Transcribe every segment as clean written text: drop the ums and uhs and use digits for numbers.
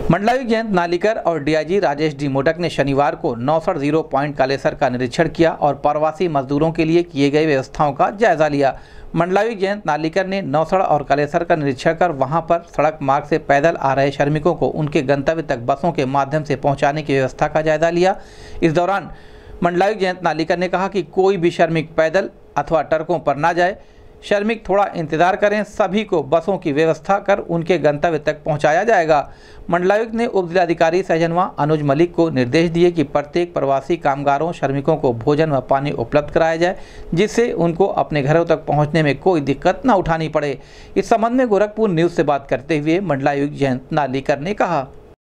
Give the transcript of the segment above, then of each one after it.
मंडलायुक्त जयंत नालीकर और DIG Rajesh D मोटक ने शनिवार को नौसड़ 0 पॉइंट कालेसर का निरीक्षण किया और प्रवासी मजदूरों के लिए किए गए व्यवस्थाओं का जायजा लिया। मंडलायुक्त जयंत नालीकर ने नौसड़ और कालेसर का निरीक्षण कर वहां पर सड़क मार्ग से पैदल आ रहे श्रमिकों को उनके गंतव्य तक बसों के माध्यम से पहुंचाने की व्यवस्था का जायजा लिया। इस दौरान मंडलायुक्त जयंत नालीकर ने कहा कि कोई भी श्रमिक पैदल अथवा ट्रकों पर ना जाए, श्रमिक थोड़ा इंतजार करें, सभी को बसों की व्यवस्था कर उनके गंतव्य तक पहुंचाया जाएगा। मंडलायुक्त ने उप जिलाधिकारी सहजनवा अनुज मलिक को निर्देश दिए कि प्रत्येक प्रवासी कामगारों श्रमिकों को भोजन व पानी उपलब्ध कराया जाए, जिससे उनको अपने घरों तक पहुंचने में कोई दिक्कत न उठानी पड़े। इस संबंध में गोरखपुर न्यूज़ से बात करते हुए मंडलायुक्त जयंत नालीकर ने कहा,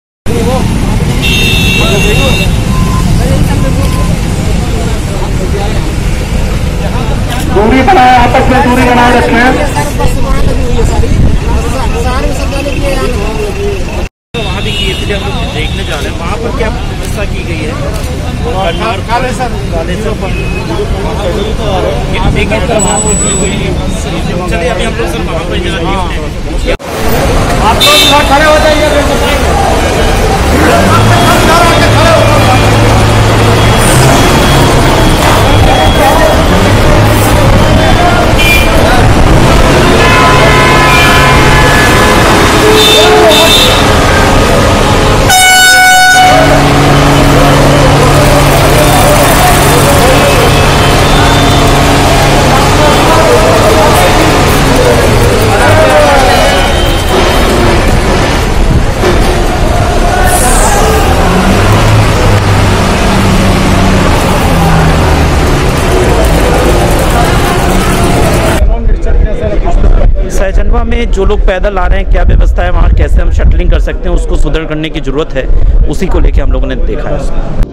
दूरी बनाए, आपस में दूरी बनाए रखें। वहाँ भी किए थे, हम लोग देखने जा रहे हैं वहाँ पर क्या व्यवस्था की गई है। चलिए अभी हम लोग सर वहाँ पर जगह आप लोग खड़े हो जाइए। सहजनवा में जो लोग पैदल आ रहे हैं, क्या व्यवस्था है वहाँ, कैसे हम शटलिंग कर सकते हैं, उसको सुदृढ़ करने की जरूरत है। उसी को लेके हम लोगों ने देखा है।